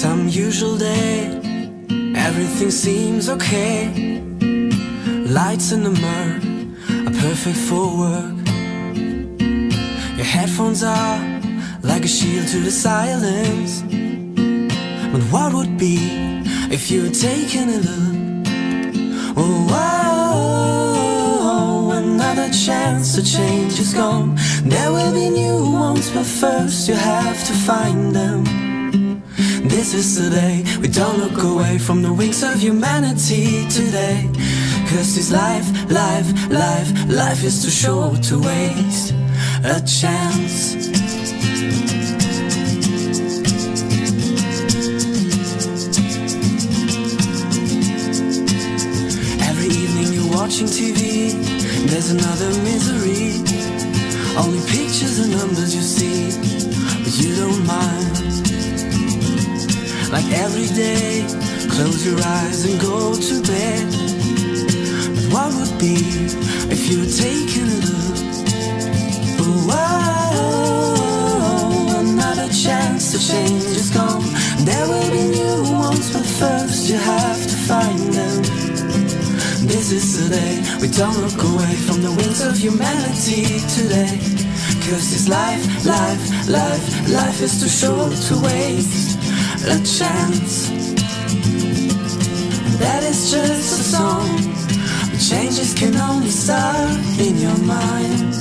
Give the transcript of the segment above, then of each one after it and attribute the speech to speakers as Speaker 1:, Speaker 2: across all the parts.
Speaker 1: Some usual day, everything seems okay. Lights in the mirror are perfect for work. Your headphones are like a shield to the silence. But what would be if you had taken a look? Oh, another chance to change is gone. There will be new ones, but first you have to find them. This is the day we don't look away from the wings of humanity today. Cause this life is too short to waste a chance. Every evening you're watching TV, there's another misery. Only pictures and numbers you see, but you don't mind. Like every day, close your eyes and go to bed. But what would be if you had taken a look? Oh, another chance to change is gone. There will be new ones, but first you have to find them. This is the day we don't look away from the wings of humanity today. Cause this life is too short to waste a chance. That is just a song, but changes can only start in your mind.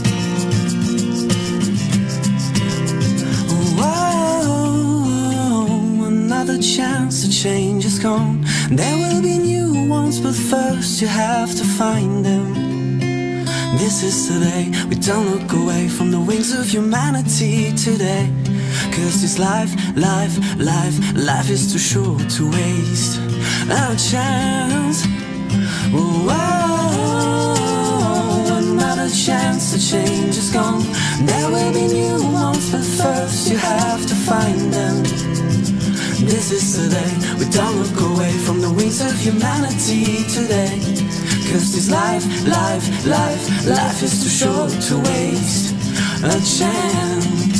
Speaker 1: Whoa, another chance to change is gone. There will be new ones, but first you have to find them. This is the day we don't look away from the wings of humanity today. Cause this life is too short to waste a chance. Whoa, another chance to change is gone. There will be new ones, but first you have to find them. This is the day we don't look away from the wings of humanity today. Cause this life is too short to waste a chance.